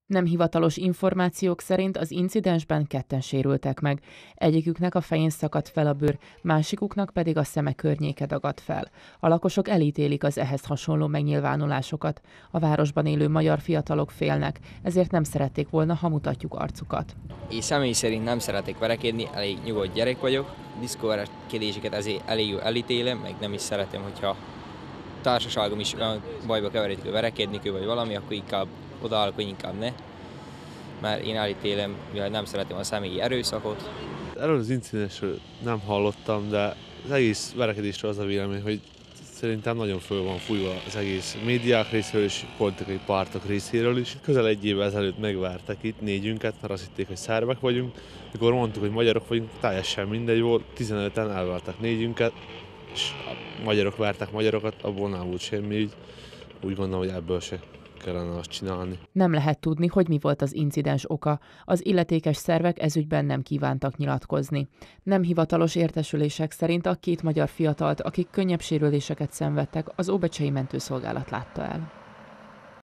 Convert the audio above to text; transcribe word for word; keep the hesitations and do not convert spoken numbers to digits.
Nem hivatalos információk szerint az incidensben ketten sérültek meg. Egyiküknek a fején szakadt fel a bőr, másikuknak pedig a szeme környéke dagadt fel. A lakosok elítélik az ehhez hasonló megnyilvánulásokat. A városban élő magyar fiatalok félnek, ezért nem szerették volna, ha mutatjuk arcukat. Én személy szerint nem szeretek verekedni, elég nyugodt gyerek vagyok. Diszkóverekedéseket ezért elég elítélem, meg nem is szeretem, hogyha társaságom is bajba keveredik, hogy verekedni vagy valami, akkor inkább odaállok, hogy inkább ne. Mert én elítélem, mivel nem szeretem a személyi erőszakot. Erről az incidensről nem hallottam, de az egész verekedésről az a vélemény, hogy szerintem nagyon föl van fújva az egész médiák részéről és politikai pártok részéről is. Közel egy évvel ezelőtt megvártak itt négyünket, mert azt hitték, hogy szerbek vagyunk. Mikor mondtuk, hogy magyarok vagyunk, teljesen mindegy volt, tizenöten elvártak négyünket, és a magyarok várták magyarokat, abból nem volt semmi, így úgy gondolom, hogy ebből se kellene azt csinálni. Nem lehet tudni, hogy mi volt az incidens oka. Az illetékes szervek ezügyben nem kívántak nyilatkozni. Nem hivatalos értesülések szerint a két magyar fiatalt, akik könnyebb sérüléseket szenvedtek, az óbecsei mentőszolgálat látta el.